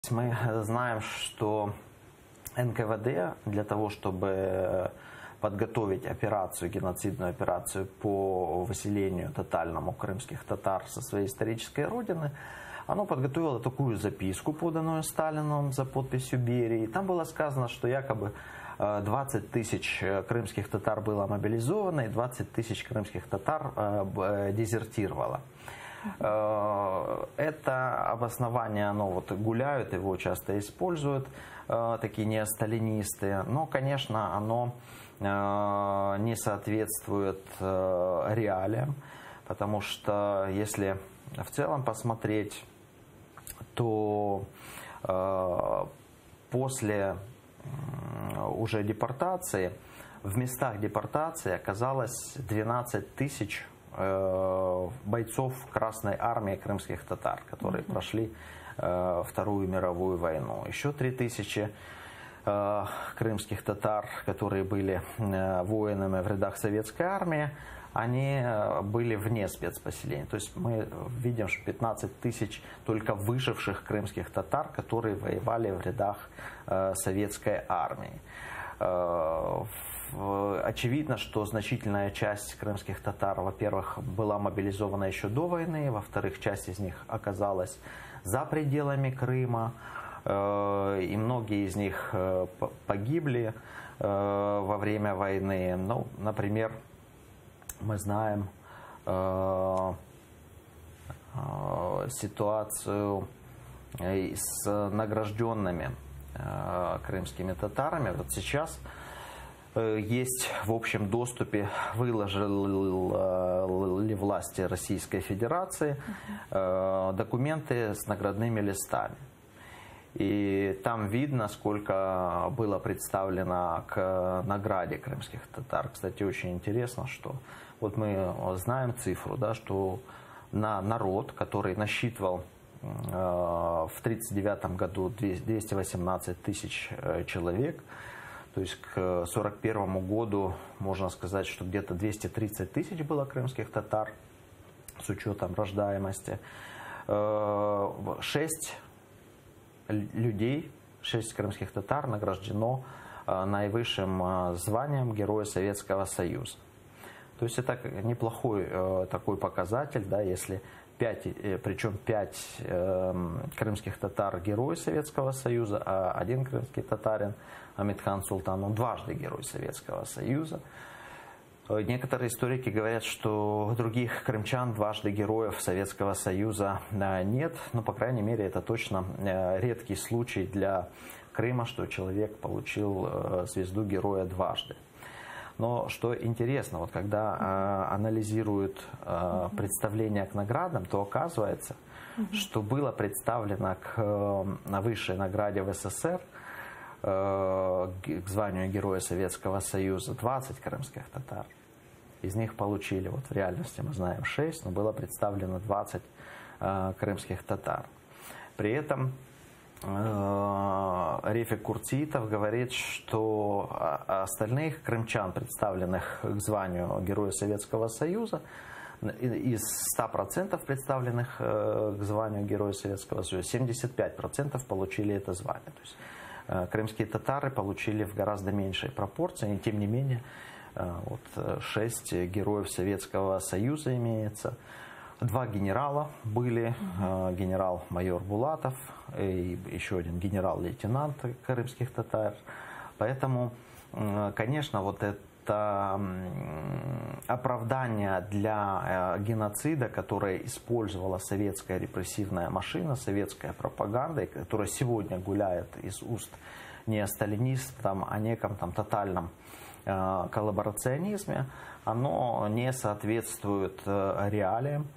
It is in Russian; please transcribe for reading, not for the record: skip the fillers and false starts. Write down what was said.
Мы знаем, что НКВД для того, чтобы подготовить операцию, геноцидную операцию по выселению тотальному крымских татар со своей исторической родины, оно подготовило такую записку, поданную Сталином за подписью Берии. Там было сказано, что якобы 20 тысяч крымских татар было мобилизовано и 20 тысяч крымских татар дезертировало. Это обоснование, оно вот гуляют, его часто используют такие неосталинисты, но, конечно, оно не соответствует реалиям, потому что если в целом посмотреть, то после уже депортации, в местах депортации оказалось 12 тысяч бойцов Красной Армии крымских татар, которые прошли Вторую мировую войну. Еще 3000 крымских татар, которые были воинами в рядах Советской Армии, они были вне спецпоселений. То есть мы видим, что 15 тысяч только выживших крымских татар, которые воевали в рядах Советской Армии. Очевидно, что значительная часть крымских татар, во-первых, была мобилизована еще до войны, во-вторых, часть из них оказалась за пределами Крыма, и многие из них погибли во время войны. Ну, например, мы знаем ситуацию с награжденными крымскими татарами. Вот сейчас есть в общем доступе, выложили власти Российской Федерации документы с наградными листами. И там видно, сколько было представлено к награде крымских татар. Кстати, очень интересно, что вот мы знаем цифру, да, что на народ, который насчитывал в 1939 году 218 тысяч человек, то есть к 1941 году можно сказать, что где-то 230 тысяч было крымских татар с учетом рождаемости. 6 людей, 6 крымских татар награждено наивысшим званием Героя Советского Союза. То есть это неплохой такой показатель, да, если 5, причем 5 крымских татар Герой Советского Союза, а один крымский татарин Амитхан Султан, он дважды Герой Советского Союза. Некоторые историки говорят, что других крымчан дважды героев Советского Союза нет, но, по крайней мере, это точно редкий случай для Крыма, что человек получил звезду Героя дважды. Но что интересно, вот когда анализируют представления к наградам, то оказывается, что было представлено к высшей награде в СССР, к званию Героя Советского Союза, 20 крымских татар. Из них получили, вот в реальности мы знаем 6, но было представлено 20 крымских татар. При этом Рефик Куртиитов говорит, что остальных крымчан, представленных к званию Героя Советского Союза, из 100% представленных к званию Героя Советского Союза, 75% получили это звание. То есть крымские татары получили в гораздо меньшей пропорции, и тем не менее вот 6 героев Советского Союза имеется. 2 генерала были, генерал-майор Булатов и еще один генерал-лейтенант крымских татар. Поэтому, конечно, вот это оправдание для геноцида, которое использовала советская репрессивная машина, советская пропаганда, которая сегодня гуляет из уст не о сталинистам, о неком там тотальном коллаборационизме, оно не соответствует реалиям.